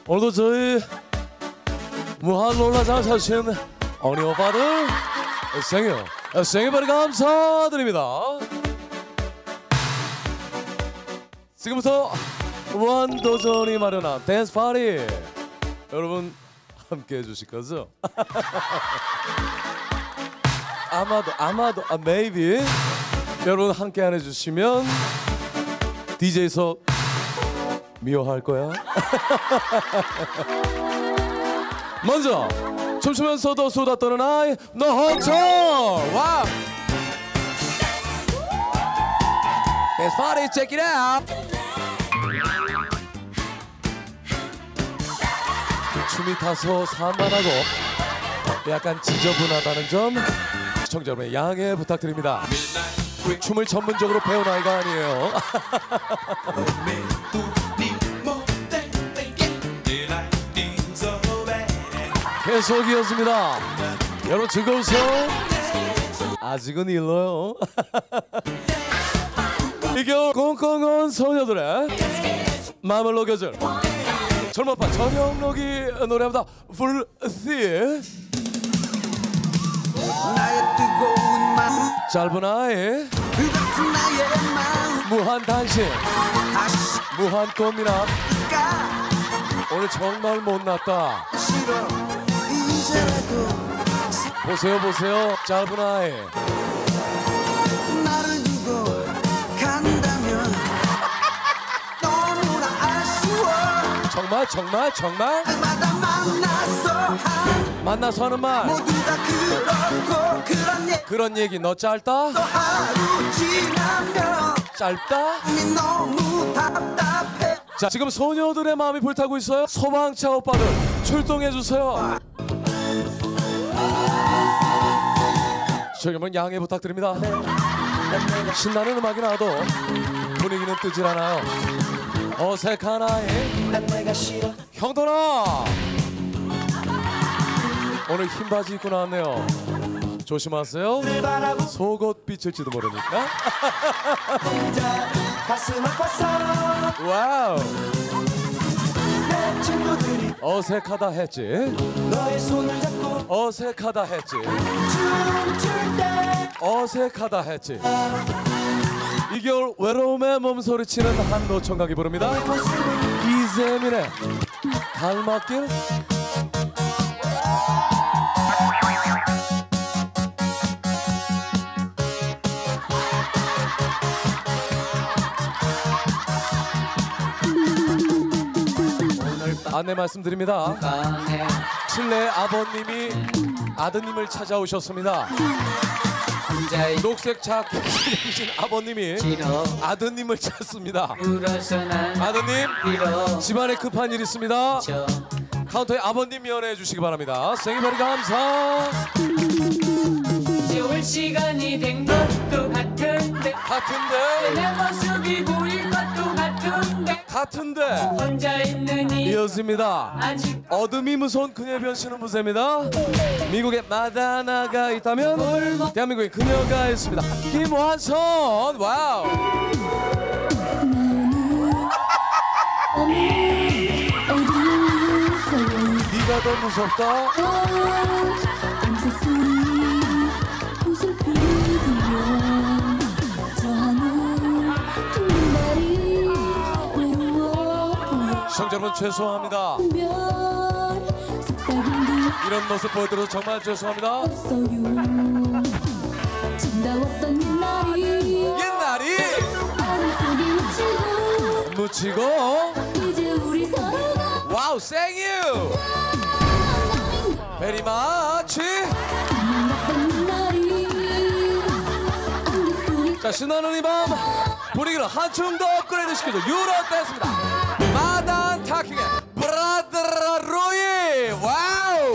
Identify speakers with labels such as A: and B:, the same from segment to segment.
A: 오늘도 저희 무한 놀라장 찾으신 어린이 오빠들 생일 감사드립니다. 지금부터 무한도전이 마련한 댄스 파티 여러분 함께 해주실 거죠? 아마도 maybe 여러분 함께 안 해주시면 DJ석 미워할 거야. 먼저 춤추면서도 수다 떠는 아이 노홍철 와 Dance party check it out. 춤이 타서 산만하고 약간 지저분하다는 점 시청자 여러분의 양해 부탁드립니다. 춤을 전문적으로 배운 아이가 아니에요. 계속이었습니다. 여러분 즐거우세요? 아직은 일러요. 이 겨울 꽁꽁한 소녀들의 마음을 녹여줄 젊어파 전영록이 노래합니다. Full Sea. 짧은 아이 무한 단신 무한 꽃미남 오늘 정말 못났다. 보세요 짧은 아이
B: 나를 두고 간다면 너무나 아쉬워.
A: 정말 만나서 하는 말
B: 모두 다 그렇고
A: 그런 얘기 너 짧다?
B: 또 하루 지나면
A: 짧다?
B: 너무 답답해.
A: 자 지금 소녀들의 마음이 불타고 있어요. 소방차 오빠들 출동해주세요. 저기 여러분 양해 부탁드립니다. 신나는 음악이 나도 분위기는 뜨질 않아요. 어색한 아이 형돈아 오늘 흰 바지 입고 나왔네요. 조심하세요. 속옷 비칠지도 모르니까. 와우 어색하다 했지. 어색하다 했지. 어색하다 했지. 이 겨울 외로움에 몸소리치는 한 노총각이 부릅니다. 이재민의 닮았길. 안내 말씀드립니다. 실내 아버님이 아드님을 찾아오셨습니다. 녹색 자켓 입으신 아버님이 아드님을 찾습니다. 아드님 집안에 급한 일 있습니다. 카운터에 아버님 연애해 주시기 바랍니다. 생일 감사.
C: 세월 시간이 된 것도 같은데 내 모습이 보일 것도 같은데 혼자 있는
A: 이어집니다.
C: 아직
A: 어둠이 무서운 그녀의 변신은 무쇠입니다. 미국에 마다나가 있다면 대한민국에 그녀가 있습니다. 김완선 와우. 네가 더 무섭다. 시청자 여러분 죄송합니다. 이런 모습 보여드려서 정말 죄송합니다. 옛날이 묻히고 와우 땡유 베리 마치. 자 신나는 이 밤 분위기를 한층 더 업그레이드 시켜줘 유로 댄스입니다. 마단 타킹의 브라드라 로이 와우.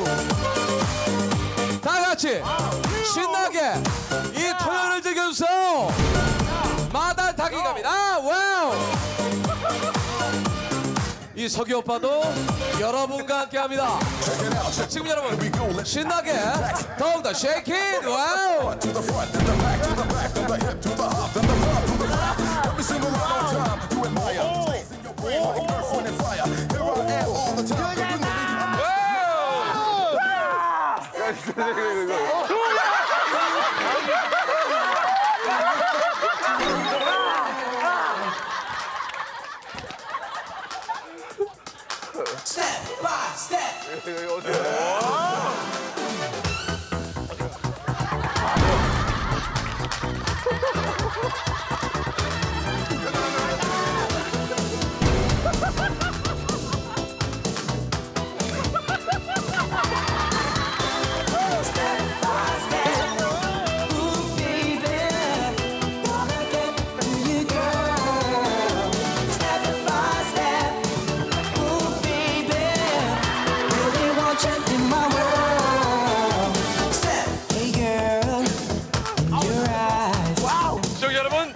A: 다 같이 신나게 이 토요일을 즐겨주세요. 마단 타킹 갑니다. 와우. 이 석이 오빠도 여러분과 함께합니다. 지금 여러분 신나게 더욱더 쉐이키 잇 와우.
B: Every single time, you admire. Blazing your way like earth, wind, and fire. Here I am all the time.
A: 시청자 여러분,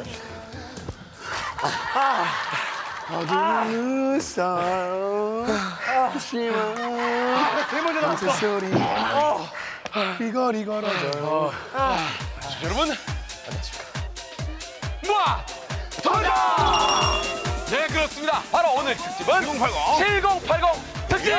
D: 어둠 싸움 심한
E: 제일 먼저 나왔어.
D: 소리 이거리 걸어줘요.
A: 여러분 안녕하십니까. 무아 도전! 네 그렇습니다. 바로 오늘 특집은 7080 특집!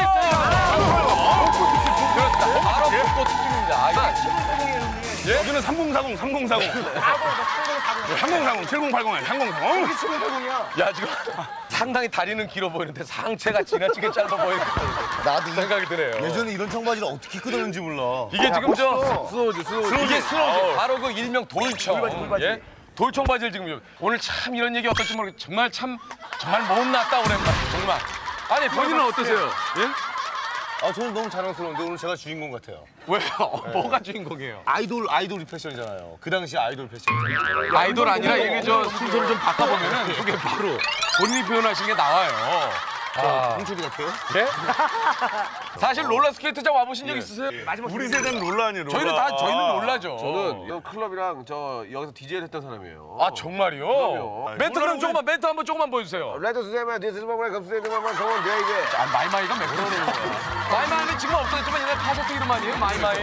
A: 그렇습니다. 바로 벚꽃 특집입니다.
E: 여기는 3040, 3040. 3040, 7080이야, 3040.
A: 야 지금 상당히 다리는 길어 보이는데 상체가 지나치게 짧아 보이는
D: 나도
A: 생각이 드네요.
D: 예전에 이런 청바지를 어떻게 입고 다녔는지 몰라.
A: 이게 지금 저
E: 스노우즈.
A: 이게 스노우즈 바로 그 일명 돌청. 예? 돌청 바지를 지금 오늘 참 이런 얘기 어떨지 모르겠. 정말 못났다 오랜만에 정말. 아니 본인은 어떠세요? 예?
D: 아 저는 너무 자랑스러운데 오늘 제가 주인공 같아요.
A: 왜요? 뭐가 주인공이에요?
D: 아이돌 패션이잖아요. 그 당시 아이돌 패션이잖아요.
A: 아이돌 아니라 이게 저 순서를 좀 바꿔보면은 이게 바로 본인이 표현하신 게 나와요.
D: 홍철이 같아요?
A: 예? 사실 롤러스케이트장 와보신 적 있으세요?
E: 우리 세대는 롤라 아니에요, 롤라.
A: 저희는 롤라죠.
F: 저는 이 클럽이랑 저 여기서 DJ를 했던 사람이에요.
A: 아 정말요?
F: 그럼요.
A: 멘트 그럼 조금만 멘트 한번 조금만 보여주세요.
F: 레드 수세마 디스마마 감수세마마 그건 내 이게.
A: 아 마이마이가 몇 번이에요? 마이마이는 지금 없어졌지만 옛날 카세트 이름 아니에요? 마이마이.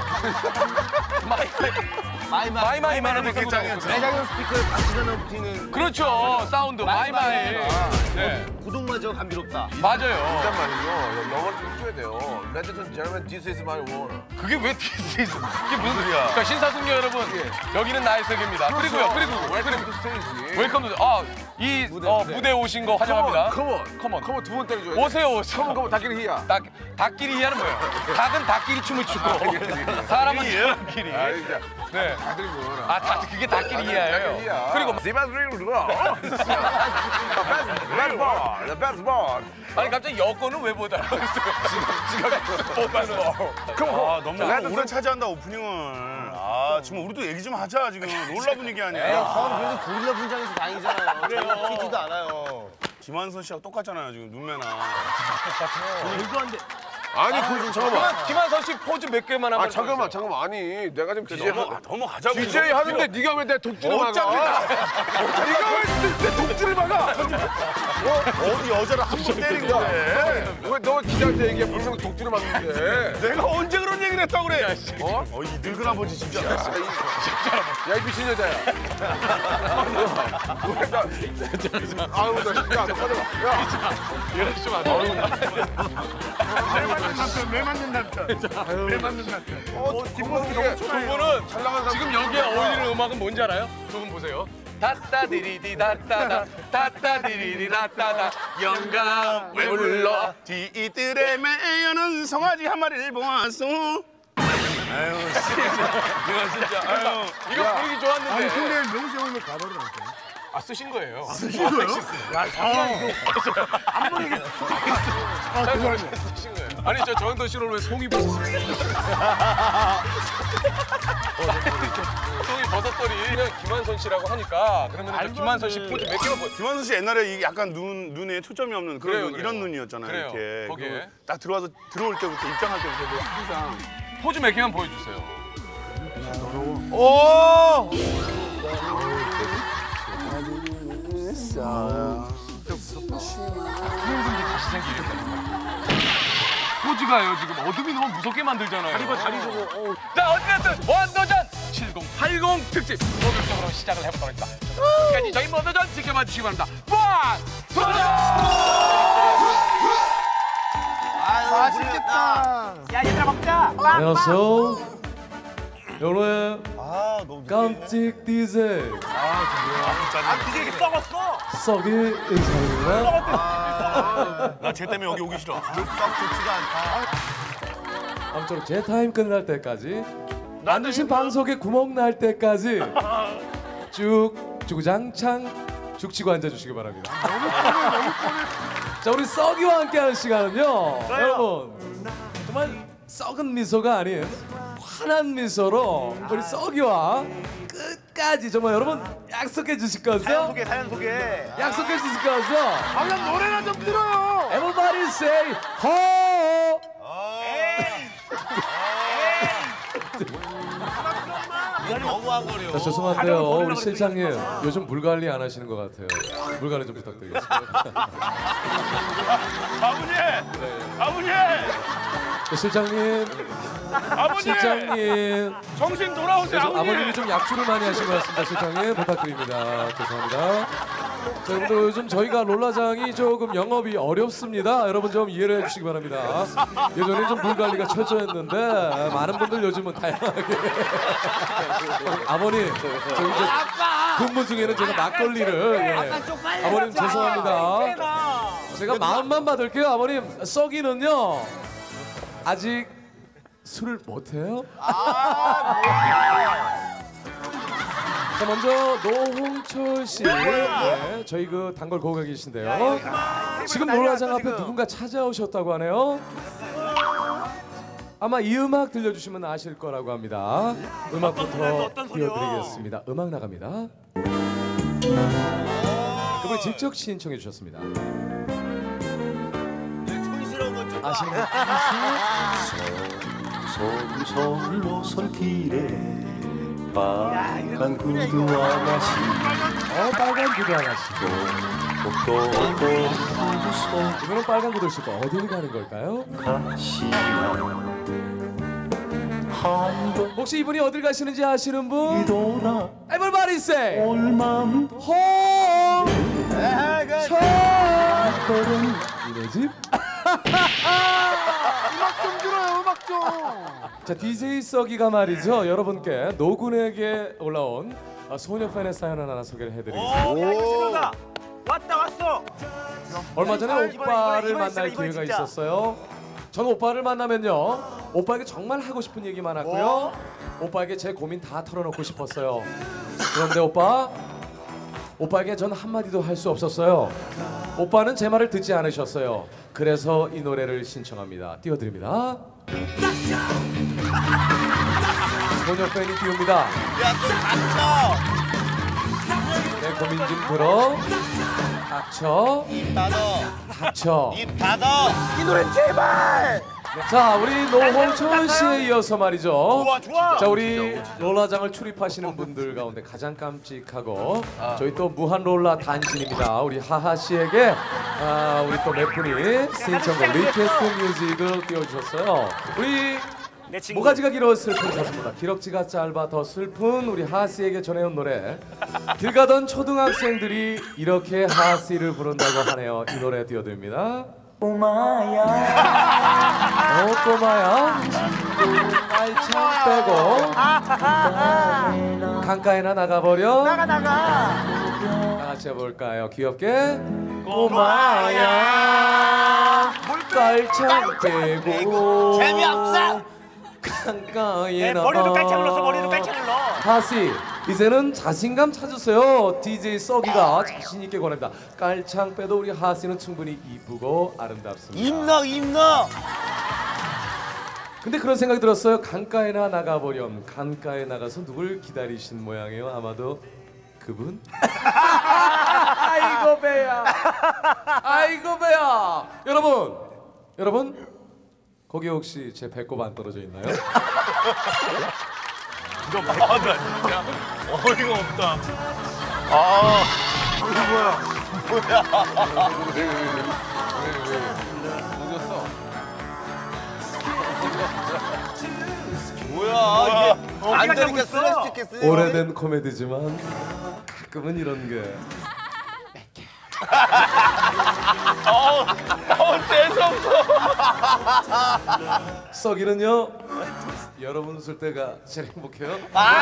A: 마이마이만은 백장이었죠.
D: 내장형 스피커에 박수가 넘치는
A: 그렇죠. 사운드 마이마이. 네.
D: 구동마저 감미롭다.
A: 맞아요.
F: 일단 말이죠. 영어를 좀 해줘야 돼요. 레드 전 제르만 디스 이즈 마이 워너.
A: 그게 왜 디스 이게 무슨 소리야? 그러니까 신사숙녀 여러분 여기는 나의 세계입니다. 그리고요.
F: 웰컴 투 스테이지.
A: 웰컴 이 무대 오신 거 환영합니다.
F: 컴온 두 번 때려줘야 돼.
A: 오세요.
F: 컴온 닭끼리 히야.
A: 닭끼리 희야는 뭐예요? 닭은 닭끼리 춤을 추고 사람은 사람끼리.
F: 진짜.
A: 네.
F: 다들이 뭐라.
A: 그게 닭끼리 희야예요. 그리고
F: 디바스링을 누가? 베스트 볼.
A: 아니 갑자기 여권은 왜 못 알아봤어요?
E: 아, 너무 오래 차지한다, 오프닝을. 아, 지금 우리도 얘기 좀 하자, 지금. 롤라 분위기 아니야.
D: 형 그래도 고릴라 분장에서 다니잖아요. 그래요. 튀지도 않아요.
E: 김한선 씨하고 똑같잖아요, 지금 눈매나.
F: 아니 그 잠깐만.
A: 김한선 씨 포즈 몇 개만 하면
F: 잠깐만. 아니 내가 지금 DJ
E: 넘어가자고.
F: DJ 하는데 네가 왜 내 독주를 막아?
E: 어차피
F: 네가 왜 내 독주를 막아?
E: 어디 여자를 한 번 때린 건데.
F: 왜 너 기자한테 얘기해? 분명 독주를 막는데.
E: 내가 언제 그런 얘기를 했다고 그래?
F: 어?
E: 이 늙은 아버지 진짜.
F: 야 이 미친 여자야. 아유 나 진짜 너 꺼내봐. 야.
A: 이럴 줄
E: 왜 맞는 남편?
F: 뒷모습이 너무
A: 두 분은 지금 여기에 어울리는 음악은 뭔지 알아요? 두 분 보세요. 다따디리디 다따다 다따디리디 다따다 영감을 불러.
E: 뒤뜰에 매여는 송아지 한 마리를 보았어. 아유,
A: 이거 진짜 이거 분위기 좋았는데.
E: 근데 명수 형은 가발을 안 써.
A: 아 쓰신 거예요.
E: 쓰신 거예요?
A: 쓰신 거예요. 아니 저 정현돈 씨를 왜 송이 벗었어요? 송이 벗었더니 김한선 씨라고 하니까 그러면 김한선 씨 포즈 몇 개만 보여.
E: 김한선 씨 옛날에 이 약간 눈에 초점이 없는 그런
A: 그래요,
E: 눈, 이런 눈이었잖아요.
A: 그래요,
E: 이렇게.
A: 거기에.
E: 그리고 딱 들어올 때부터 입장할 때부터 항상
A: 포즈 몇 개만 보여주세요.
E: 오!
A: 다시 생기겠다. 포즈가요 지금 어둠이 너무 무섭게 만들잖아요. 다리 주고. 자 어쨌든 원도전 7080 특집 본격적으로 시작을 해보도록 하겠습니다. 끝까지 저희 원도전 지켜봐 주시기 바랍니다. 원도전!
D: 맛있겠다.
A: 안녕하세요. 여러분
D: 아
C: 깜찍 디젤.
E: DJ 썩었어.
C: 썩이 인사입니다.
E: 나 쟤 때문에 여기 오기 싫어.
D: 썩 좋지가 않다.
C: 아무쪼록 제 타임 끝날 때까지 앉으신 방석에 구멍 날 때까지 쭉 주구장창 죽치고 앉아주시기 바랍니다. 자, 우리 썩이와 함께하는 시간은요, 여러분 정말 썩은 미소가 아닌 환한 미소로 우리 썩이와 끝까지 정말 여러분 약속해 주실 거죠?
D: 사연 소개.
C: 약속해 주실 거죠?
A: 그냥 노래나 좀 들어요.
C: Everybody say ho!
D: 너무한 거래요.
C: 자, 죄송한데요, 우리 실장님 요즘 물 관리 안 하시는 것 같아요. 물 관리 좀 부탁드리겠습니다.
E: 아버님. 아버님.
C: 자, 실장님,
E: 아버님.
C: 실장님,
E: 정신 돌아오세요.
C: 아버님이 좀 약주를 많이 하신 것 같습니다. 실장님 부탁드립니다. 죄송합니다. 자, 여러분들 요즘 저희가 롤라장이 조금 영업이 어렵습니다. 여러분 좀 이해를 해주시기 바랍니다. 예전에 좀 물 관리가 철저했는데 많은 분들 요즘은 다양하게 아버님 저희 이제 근무 중에는 제가 막걸리를 아버님 죄송합니다. 제가 마음만 받을게요. 아버님 썩이는요 아직 술을 못해요? 자, 먼저 노홍철 씨, 네, 저희 그 단골 고객 계신데요. 지금 롤라장 앞에 누군가 찾아오셨다고 하네요. 아마 이 음악 들려주시면 아실 거라고 합니다. 음악부터 띄워드리겠습니다. 음악 나갑니다. 그분이 직접 신청해 주셨습니다. 아시는 분?
G: 서울로 손길에 빨간 구두 아가씨
C: 빨간 구두 아가씨. 이분은 빨간 구두를 신고 어디를 가는 걸까요? 혹시 이분이 어딜 가시는지 아시는 분? Everybody say home 이네 집?
A: 음악 좀 들어요. 음악 좀.
C: 자, DJ 썩이가 말이죠, 여러분께 노군에게 올라온 소녀 팬의 사연을 하나 소개를 해드리겠습니다.
D: 왔어.
C: 얼마 전에 오빠를
D: 이번
C: 만날
D: 이번
C: 기회가
D: 진짜.
C: 있었어요. 전 오빠를 만나면요, 오빠에게 정말 하고 싶은 얘기 많았고요. 오빠에게 제 고민 다 털어놓고 싶었어요. 그런데 오빠에게 전 한마디도 할 수 없었어요. 오빠는 제 말을 듣지 않으셨어요. 그래서 이 노래를 신청합니다. 띄워드립니다. 소녀 팬이 띄웁니다. 내 고민 좀 들어. 닥쳐. 닥쳐.
D: 입 닫어. 이 노래 제발.
C: 자, 우리 노홍철 씨에 이어서 말이죠.
E: 좋아.
C: 자, 우리 롤라장을 출입하시는 분들 가운데 가장 깜찍하고 저희 또 무한 롤라 단신입니다. 우리 하하 씨에게 우리 또 몇 분이 신청곡 리퀘스트 뮤직을 띄워주셨어요. 우리 모가지가 길어 슬픈 가수보다 기럭지가 짧아 더 슬픈 우리 하하 씨에게 전해온 노래. 길 가던 초등학생들이 이렇게 하하 씨를 부른다고 하네요. 이 노래 띄워드립니다. 꼬마야 깔창 빼고 강가에나 나가버려. 다 같이 해볼까요? 귀엽게. 꼬마야 깔창 빼고
D: 재미없어.
C: 강가에나.
D: 머리도 깔창 눌렀어. 머리도 깔창 눌러.
C: 하씨 이제는 자신감 찾으세요. DJ 썩이가 자신 있게 권합니다. 깔창 빼도 우리 하씨는 충분히 이쁘고 아름답습니다.
D: 입 넣어.
C: 근데 그런 생각이 들었어요. 강가에나 나가보렴. 강가에 나가서 누굴 기다리신 모양이에요. 아마도 그분? 아이고 배야. 아이고 배야. 여러분 거기 혹시 제 배꼽 안 떨어져 있나요?
E: 나 진짜 어이가 없다.
D: 뭐야 이게 안 되니까 슬래스틱했어.
C: 오래된 코미디지만 가끔은 이런 게.
E: 재수없어.
C: 썩이는요 여러분 웃을 때가 제일 행복해요.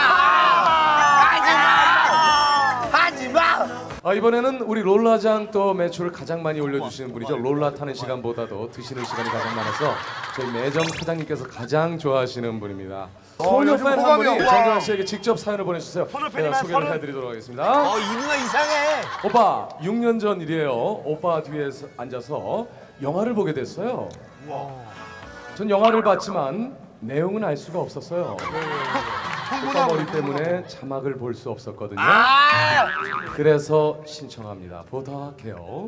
D: 하지마!
C: 이번에는 우리 롤라장 또 매출을 가장 많이 올려주시는 분이죠. 롤라 타는 시간보다도 드시는 시간이 가장 많아서 저희 매점 사장님께서 가장 좋아하시는 분입니다. 소녀 팬 한 분이 정준하 씨에게 직접 사연을 보내주세요. 제가 소개를 해드리도록 하겠습니다.
D: 이 누나 이상해.
C: 오빠 6년 전 일이에요. 오빠 뒤에 앉아서 영화를 보게 됐어요. 전 영화를 봤지만 내용은 알 수가 없었어요. 오빠 머리 때문에 자막을 볼 수 없었거든요. 그래서 신청합니다. 부탁해요.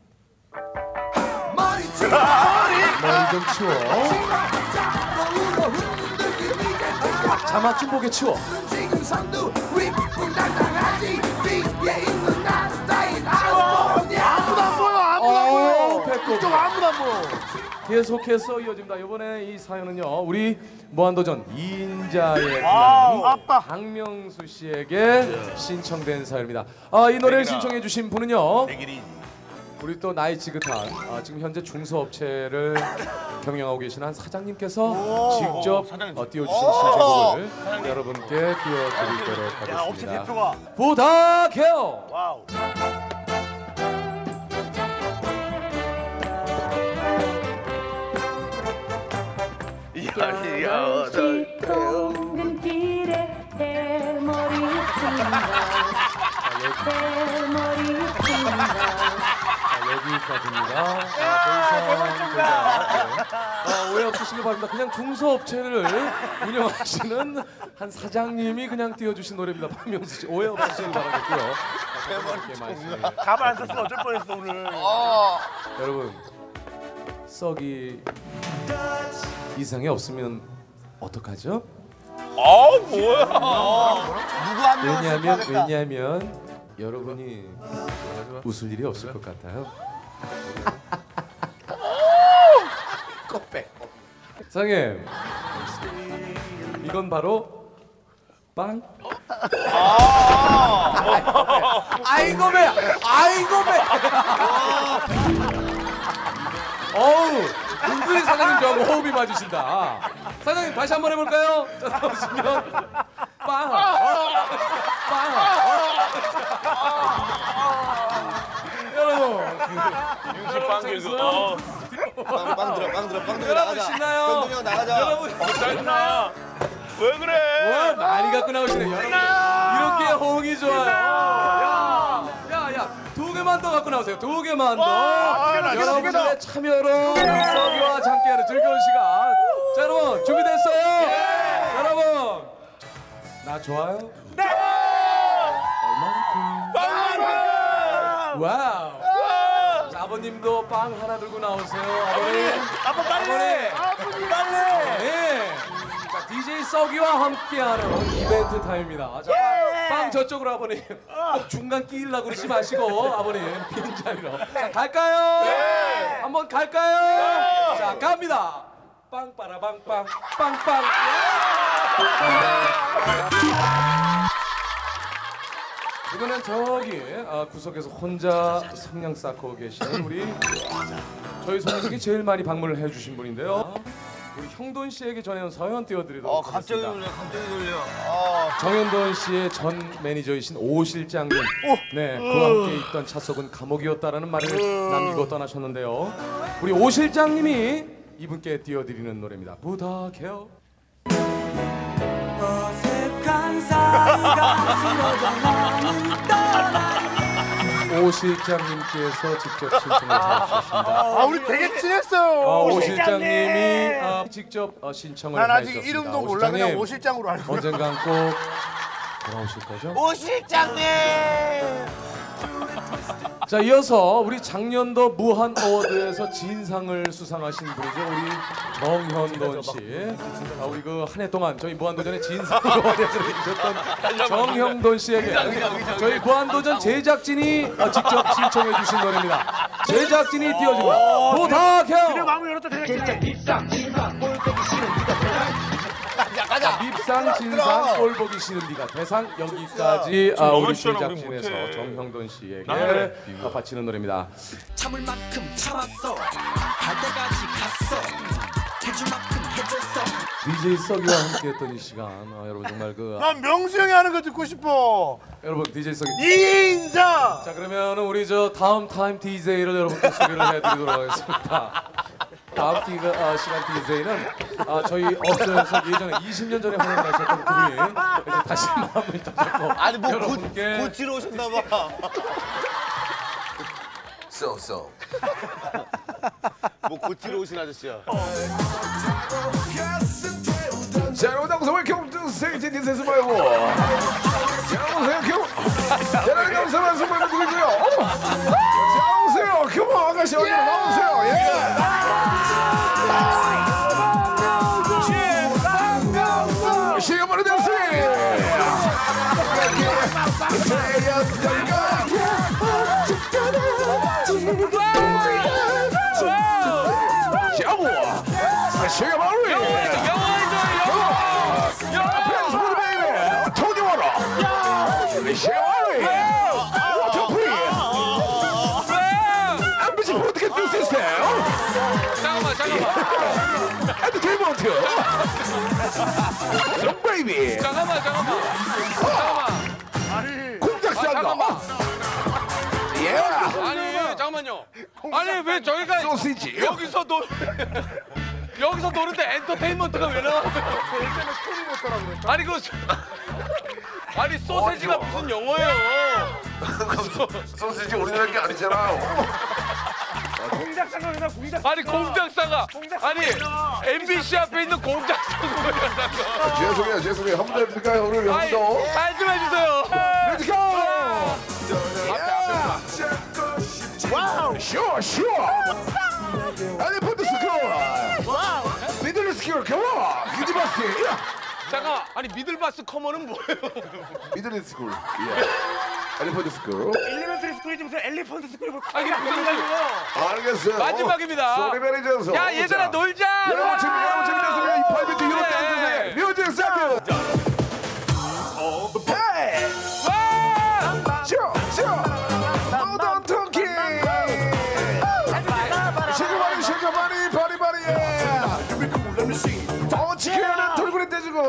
C: 머리 좀 치워. 자막 좀 보게 치워.
D: 좀 아무도 안 보여.
C: 계속해서 이어집니다. 이번에 이 사연은요, 우리 무한도전 2인자의 박명수 씨에게 신청된 사연입니다. 이 노래를 신청해 주신 분은요, 우리 또 나이 지긋한 지금 현재 중소업체를 경영하고 계신 한 사장님께서 직접 띄워주신 신청곡을 여러분께 띄워드리도록 하겠습니다.
D: 업체 대표가.
C: 부탁해요.
D: 와우.
H: 동근 길에 대머리 핀다 대머리 핀다
C: 여기까지입니다. 오해 없으시길 바랍니다. 그냥 중소업체를 운영하시는 한 사장님이 그냥 띄워주신 노래입니다. 박명수 씨 오해 없으시길 바라겠고요.
D: 가만 안 썼으면 어쩔 뻔했어 오늘.
C: 여러분 썩이 이상이 없으면 어떡하죠?
D: 뭐야? 누구 한 명?
C: 왜냐하면 여러분이 웃을 일이 없을 것 같아요. 껍백. 사장님, 이건 바로 빵. 아이고 배, 아이고 배. 어우, 은근히 사장님 저하고 호흡이 맞으신다. 사장님 다시 한번 해볼까요? 자, 나오시면 빵, 빵. 여러분,
E: 빵 들어.
D: 빵 들어.
C: 여러분 신나요?
D: 현동이 형 나가자.
C: 여러분
E: 짜증나. 왜 그래?
C: 와, 많이 갖고 나오시네. 여러분 이렇게 호응이 좋아요. 야, 2개만 더 갖고 나오세요. 2개만 더. 여러분들의 참여로 썩이와 함께하는 즐거운 시간. 자, 여러분 준비됐어요? 여러분 나 좋아요?
E: 네!
C: 얼만큼? 와우. 자, 아버님도 빵 하나 들고 나오세요. 아버님.
D: 아빠 빨리.
C: 아버님.
D: 빨리.
C: 네. 자, DJ 썩이와 함께하는 이벤트 타임입니다. 자, 빵 저쪽으로 아버님. 꼭 중간 끼려고 그러지 마시고 아버님 빈 자리로. 자, 갈까요? 네. 한번 갈까요? 네. 자, 갑니다. 빵빠라빵빵 빵빵. 이번엔 저기 구석에서 혼자 성냥 쌓고 계시는 우리 저희 손님이 제일 많이 방문을 해주신 분인데요. 우리 형돈 씨에게 전해온 사연 띄워드리도록
D: 갑자기
C: 하겠습니다.
D: 놀려.
C: 정현돈 씨의 전 매니저이신 오 실장님, 네, 그와 함께 있던 차 속은 감옥이었다라는 말을 남기고 떠나셨는데요. 우리 오 실장님이 이분께 띄워드리는 노래입니다. 부탁해요.
B: 어색한 사이가 싫어져 나는 떠나니
C: 오 실장님께서 직접 신청을 해주셨습니다.
D: 우리 되게 친했어요.
C: 오 실장님이 직접 신청을
D: 난 아직
C: 해주셨습니다.
D: 이름도
C: 오
D: 몰라. 그냥
C: 실장님,
D: 오 실장으로 알고.
C: 언젠간 꼭 돌아오실 거죠?
D: 오 실장님.
C: 자, 이어서 우리 작년도 무한 어워드에서 진상을 수상하신 분이죠. 우리 정현돈 씨. 우리 그 한 해 동안 저희 무한도전의 진상으로 활약해주셨던 정현돈 씨에게 저희 무한도전 제작진이 직접 신청해 주신 노래입니다. 제작진이 띄워줍니다. 부탁해요.
D: 마음을 열었다 대장님. 가자.
C: 밉상 진상 꼴 보기 싫은 네가 대상 여기까지 우리 제작진에서 정형돈 씨에게 바치는 노래입니다.
B: 참을 만큼 참았어 갈 때까지 갔어
C: DJ 썩이와 함께했던 이 시간, 여러분 정말
E: 난 명수 형이 하는 거 듣고 싶어.
C: 여러분 DJ 썩이.
E: 인자.
C: 자 그러면은 우리 저 다음 타임 DJ를 여러분께 소개를 해드리도록 하겠습니다. 다음 시간 DJ는 저희 업소에서 예전에 20년 전에 활동하셨던 그분이 이제 다시 마음을 떠셨고
D: 아니 뭐
C: 여러분께
D: 고치러 오셨나봐.
F: So.
D: 뭐 고치러 오신 아저씨야.
A: 자, 여러분, 웰컴 투 스테이지 디스스 마이워. 자, 오세요, 자, 감사합니다. 정말 누구세요? 자, 오세요. 컴온, 아가씨, 어디 나오세요. 예. 시간 많이 됐어요. 시간 많이 잠깐만. 엔터테인먼트. 베이비. 잠깐만. 공작산다. 예. 아니 잠깐만요. 아니 왜 저희가 소시지 여기서 노는데 엔터테인먼트가 왜 나와? 아니 소세지가 무슨 영어예요?
F: 소시지 우리나라 게 아니잖아.
A: 공작사가 아니 공작사가 아니 MBC 앞에 있는 공작사가
F: 죄송해요. 한 번 더 해볼까요? 오늘 한 번 더.
A: 좀 해주세요. Let's go. 와우. Sure. 엘리펀트 스쿨. 미들 스쿨. Come on. 기지바스. 잠깐 아니 미들바스 커먼은 뭐예요?
F: 미들 스쿨. 엘리펀트 스쿨.
A: 엘리멘터리 스쿨이지 무슨 엘리펀트 스쿨이 뭐 이게 무슨 말이에요?
F: 알겠어요.
A: 마지막입니다.
F: 소리 매니저서.
A: 야 얘들아 놀자.
F: 여러분 준비됐습니다. 이 파이브트 유로 댄스 뮤직 스타트. 헤이. 와. 쇼. 모던 토끼. 쉐이크바리 바리바리. 지켜야는 돌고래 떼주고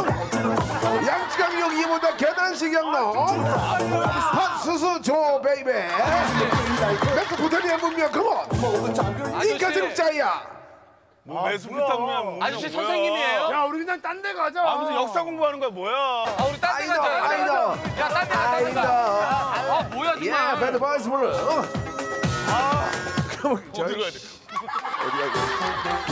F: 양치강 여기보다 계단식 양로 팥수수 줘 베이베 매수 부탄이야 문명 컴온 인가지룩 짜이야
E: 매수 부탁면
A: 아저씨 선생님이에요?
E: 야 우리 그냥 딴 데 가자. 무슨 역사 공부하는 거야 뭐야?
A: 우리 딴 데 가자.
F: 아이다.
A: 야 딴 데 가자. 뭐야 정말.
F: 배드 바이스 불러.
E: 어디 가야 돼?
F: 어디야?